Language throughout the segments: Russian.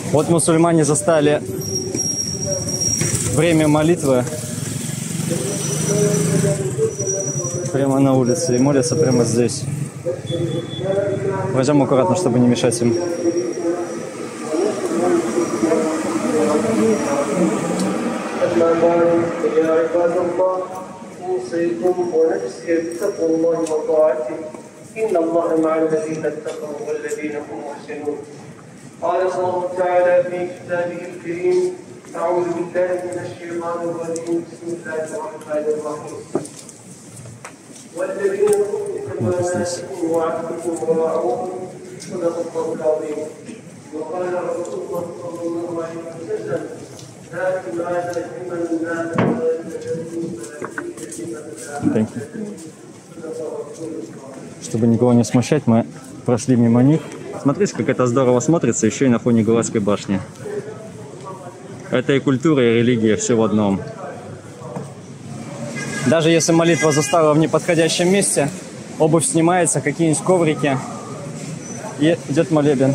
Вот мусульмане застали время молитвы прямо на улице и молятся прямо здесь. Пойдем аккуратно, чтобы не мешать им. إن الله مع الذين اتقوا والذين هم محسنون. قال الله تعالى في كتابه الكريم: أعوذ بالله من الشيطان الرجيم. بسم الله الرحمن الرحيم. والذين هم أماناتهم وعهدهم وراءهم صدق الله العظيم. وقال رسول الله صلى الله عليه وسلم: لكن هذا لمن مات Чтобы никого не смущать, мы прошли мимо них. Смотрите, как это здорово смотрится, еще и на фоне Гулацкой башни. Это и культура, и религия, все в одном. Даже если молитва застала в неподходящем месте, обувь снимается, какие-нибудь коврики, и идет молебен.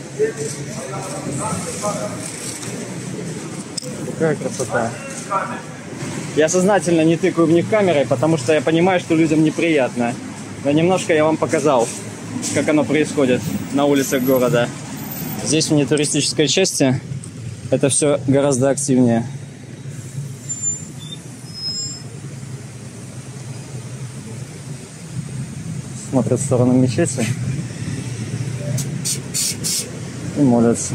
Какая красота. Я сознательно не тыкаю в них камерой, потому что я понимаю, что людям неприятно. Но немножко я вам показал, как оно происходит на улицах города. Здесь, в нетуристической части, это все гораздо активнее. Смотрят в сторону мечети и молятся.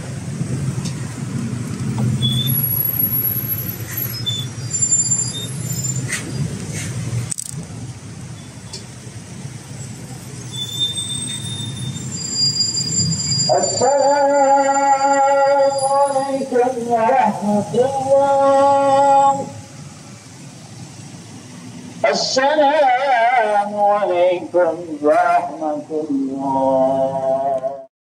السلام عليكم ورحمة الله. السلام عليكم ورحمة الله.